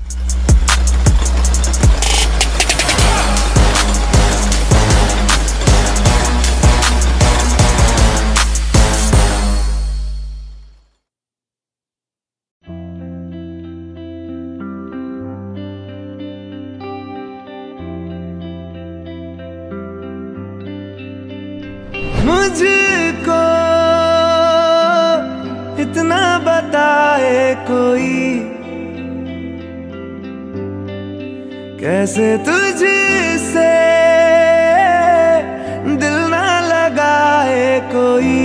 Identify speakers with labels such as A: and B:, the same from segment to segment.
A: मुझको इतना बताए कोई, कैसे तुझसे दिल ना लगाए कोई।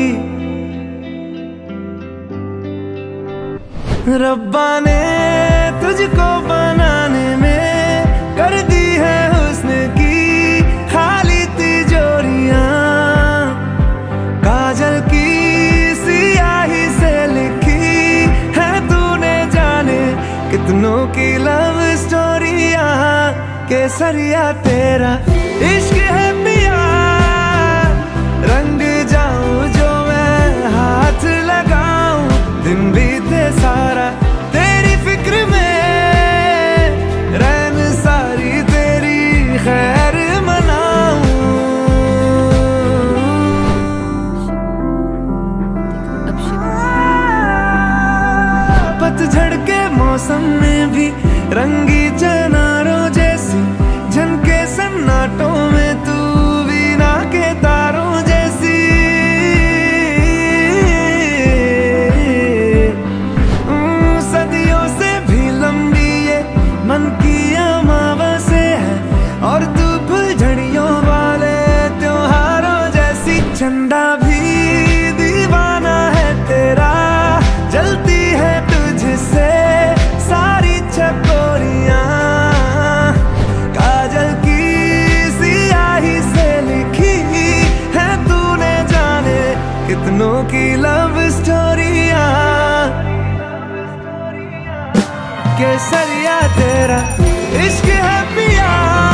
A: रब्बा ने तुझको बनाने में कर दी है हुस्न की खाली तिजोरियां, काजल की सियाही से लिखी है तूने जाने कितनों की लव स्टोरियां। केसरिया तेरा इश्क है पिया, रंग जाऊं जो मैं हाथ लगाऊं, दिन बीते सारा तेरी फिक्र में, रैन सारी तेरी खैर मनाऊं। पतझड़ के मौसम में भी रंगी चनारों जैसी झनके सन्नाटों में, तू वीणा के तारों जैसी। सदियों से भी लंबी ये मन की अमावस्या है, और तू फुलझड़ियों वाले त्योहारों जैसी। चंदा भी दीवाना है तेरा, जलती है तुझसे सारी चकोरियां, काजल की सियाही से लिखी है तूने जाने कितनों की लव स्टोरियां। केसरिया तेरा इश्क है पिया।